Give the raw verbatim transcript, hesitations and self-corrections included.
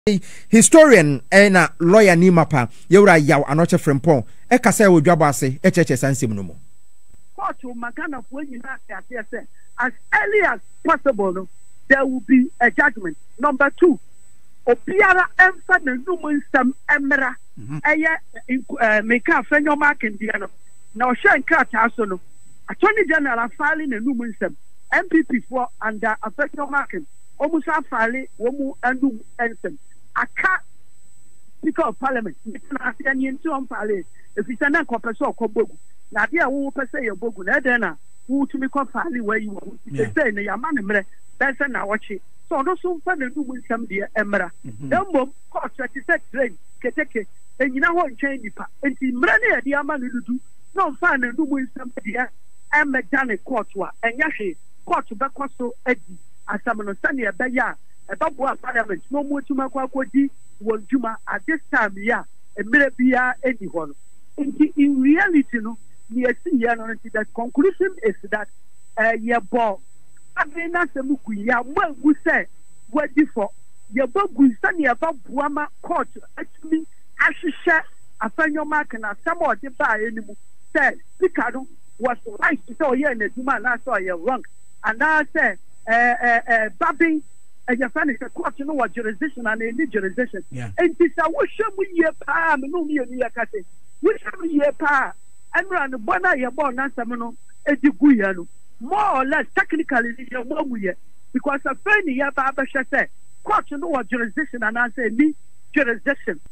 historian ena lawyer ni mapa yewra yaw anoche frempon e kasa e wodwabo ase e cheche sansem no mo court magana for nyina ase say as early as possible no, there will be a judgment. Number two, obiara emfa na numu nsam emra eye make a fenyo mark ndia no na o hwe nka ta no attorney general filing na numu nsam M P P for under affected marking almost a file womu andu ensem aka speaker of parliament na se ani nti on file if you send a kopese okobogu na dia wo pese ye bogu na den na wo tumi ko file where you want to say na yama ne mre pese na wachi so no so fa na numu nsam de emra dem mom court thirty-six train keteke enyina ho ntwen nipa enti mre na ye de ama no dudu no fa na numu nsam de emedane court wa enya hwe court be kwaso adi asamno sane e be ya e babo parliament no mu tuma kwa kwodi wonjuma at this time ya e mere bia edi ho no in reality no ni esi ya no the conclusion is that uh, ye bo abena semuku ya mwangu se wadi for ye bogu sane e babo ama court atumi ahihye afanyo mark na samo de ba enimu say speaker no was right to say yeah na duma na so ye wrong and now say uh uh uh Bagbin uh, your friend is a court no what jurisdiction and any jurisdiction and this a wo shemu ye pa me no me ni yakase wo shemu ye pa anra no bona ye bo na sam no edigu ye no more or less technically ye wo wu ye because a friend ye ba ba hwe say court no what jurisdiction and I say ni jurisdiction